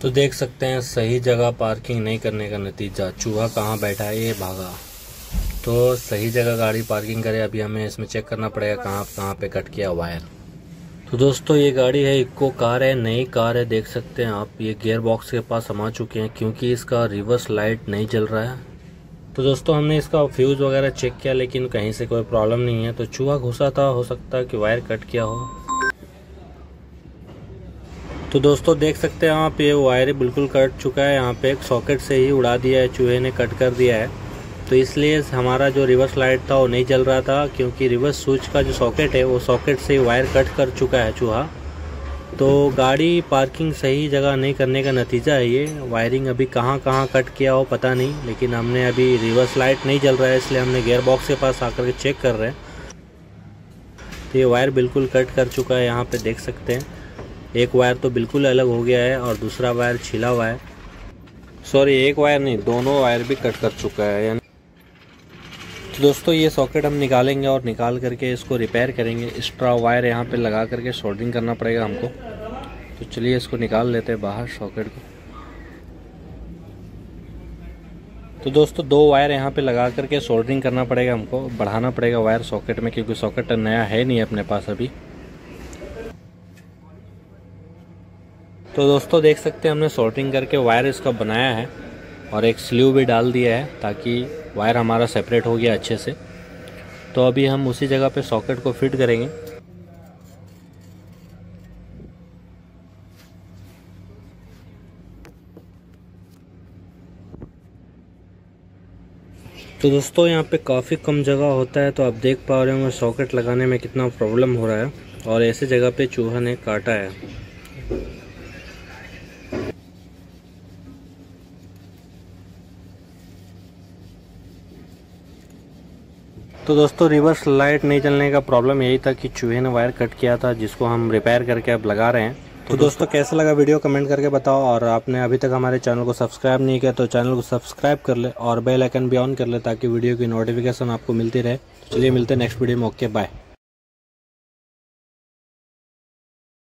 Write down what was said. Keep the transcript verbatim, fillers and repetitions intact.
तो देख सकते हैं सही जगह पार्किंग नहीं करने का नतीजा, चूहा कहाँ बैठा है ये भागा। तो सही जगह गाड़ी पार्किंग करे, अभी हमें इसमें चेक करना पड़ेगा कहाँ कहाँ पे कट किया वायर। तो दोस्तों ये गाड़ी है इको कार है, नई कार है, देख सकते हैं आप। ये गियर बॉक्स के पास हम आ चुके हैं क्योंकि इसका रिवर्स लाइट नहीं जल रहा है। तो दोस्तों हमने इसका फ्यूज वगैरह चेक किया लेकिन कहीं से कोई प्रॉब्लम नहीं है। तो चूहा घुसा था, हो सकता है कि वायर कट किया हो। तो दोस्तों देख सकते हैं आप, ये वायर बिल्कुल कट चुका है। यहाँ पे एक सॉकेट से ही उड़ा दिया है, चूहे ने कट कर दिया है। तो इसलिए हमारा जो रिवर्स लाइट था वो नहीं जल रहा था, क्योंकि रिवर्स स्विच का जो सॉकेट है वो सॉकेट से ही वायर कट कर चुका है चूहा। तो गाड़ी पार्किंग सही जगह नहीं करने का नतीजा है ये। वायरिंग अभी कहाँ कहाँ कट किया हो पता नहीं, लेकिन हमने अभी रिवर्स लाइट नहीं जल रहा है इसलिए हमने गियर बॉक्स के पास आकर के चेक कर रहे हैं। तो ये वायर बिल्कुल कट कर चुका है, यहाँ पे देख सकते हैं। एक वायर तो बिल्कुल अलग हो गया है और दूसरा वायर छिला हुआ है। सॉरी, एक वायर नहीं, दोनों वायर भी कट कर चुका है यानी। तो दोस्तों ये सॉकेट हम निकालेंगे और निकाल करके इसको रिपेयर करेंगे। एक्स्ट्रा वायर यहाँ पे लगा करके सोल्डरिंग करना पड़ेगा हमको। तो चलिए इसको निकाल लेते हैं बाहर सॉकेट को। तो दोस्तों दो वायर यहाँ पे लगा करके सोल्डरिंग करना पड़ेगा हमको, बढ़ाना पड़ेगा वायर सॉकेट में, क्योंकि सॉकेट नया है नहीं अपने पास अभी। तो दोस्तों देख सकते हैं हमने सोल्डरिंग करके वायर इसका बनाया है और एक स्लीव भी डाल दिया है ताकि वायर हमारा सेपरेट हो गया अच्छे से। तो अभी हम उसी जगह पे सॉकेट को फिट करेंगे। तो दोस्तों यहाँ पे काफ़ी कम जगह होता है, तो आप देख पा रहे होंगे सॉकेट लगाने में कितना प्रॉब्लम हो रहा है और ऐसे जगह पे चूहा ने काटा है। तो दोस्तों रिवर्स लाइट नहीं चलने का प्रॉब्लम यही था कि चूहे ने वायर कट किया था, जिसको हम रिपेयर करके अब लगा रहे हैं। तो दोस्तों कैसा लगा वीडियो कमेंट करके बताओ, और आपने अभी तक हमारे चैनल को सब्सक्राइब नहीं किया तो चैनल को सब्सक्राइब कर ले और बेल आइकन भी ऑन कर ले ताकि वीडियो की नोटिफिकेशन आपको मिलती रहे। चलिए मिलते हैं नेक्स्ट वीडियो में। Okay bye.